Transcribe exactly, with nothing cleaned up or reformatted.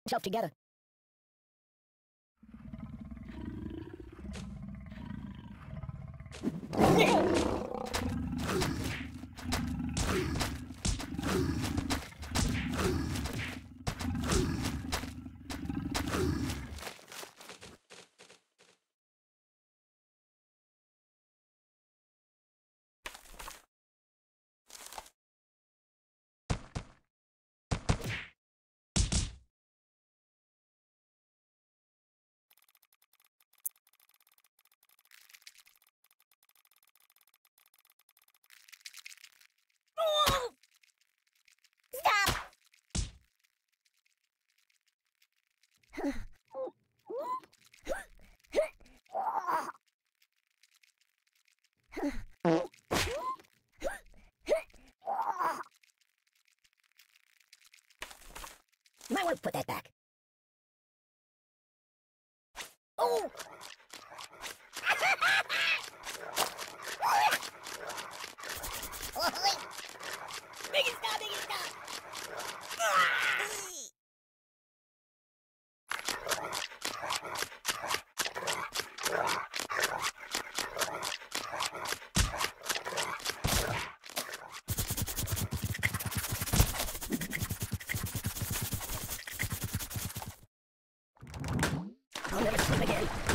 yourself together. Stop! You might want to put that back. Oh! Make it stop, make it stop! I'll never swim again.